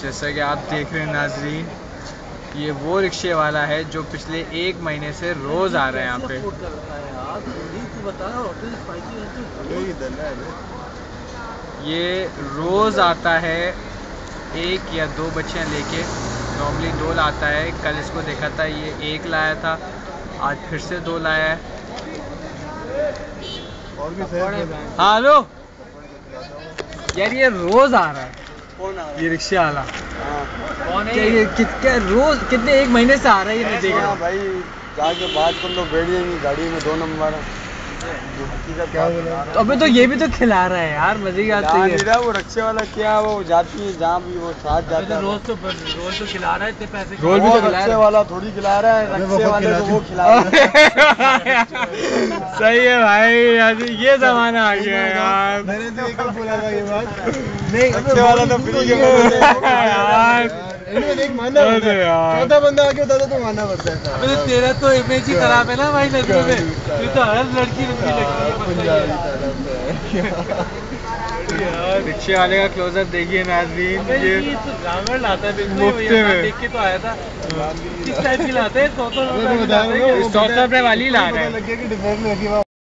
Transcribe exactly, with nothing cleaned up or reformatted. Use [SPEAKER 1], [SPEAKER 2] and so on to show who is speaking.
[SPEAKER 1] जैसा कि आप देख रहे हैं नाजरीन, ये वो रिक्शे वाला है जो पिछले एक महीने से रोज आ रहा है यहाँ पे। ये रोज आता है, एक या दो बच्चियाँ लेके, नॉर्मली दो लाता है। कल इसको देखा था ये एक लाया था, आज फिर से दो लाया है। हाँ हेलो यार, ये रोज आ रहा है। कौन आ रहा है? ये रिक्शे वाला। कौन है ये? कितने रोज, कितने एक महीने से आ रहा है ये? नहीं देख रहा भाई, जाके बात कर लो, बैठ जाएंगे गाड़ी में दो नंबर। क्या बोला? तो अबे तो ये भी तो खिला रहा है यार, मजे की बात है। वो रिक्शे वाला क्या, वो जाती है जहाँ भी वो साथ जाता है। रोज तो रोज तो खिला रहा है, इतने पैसे रोज भी तो रिक्शे वाला थोड़ी खिला रहा है, रिक्शे वाले को वो खिला रहा है। सही है भाई, ये जमाना आ गया यार। मैंने तो एक बोला था ये बात, नहीं रिक्शे वाला तो फ्री के यार। एक मानना पड़ता है, चौथा बंदा आके बताता तो मानना पड़ता है। अबे तेरा तो इमेज ही खराब है ना भाई नजरों में, तू तो हर लड़की रुकी लगती है। रिक्शे वाले का क्लोजअप देखिए नाज़रीन, ये तो लाता है मुफ्ते में, देख के तो आया था। किस टाइप की लाते हैं? सौ सौ रुपए वाली ला रहे हैं।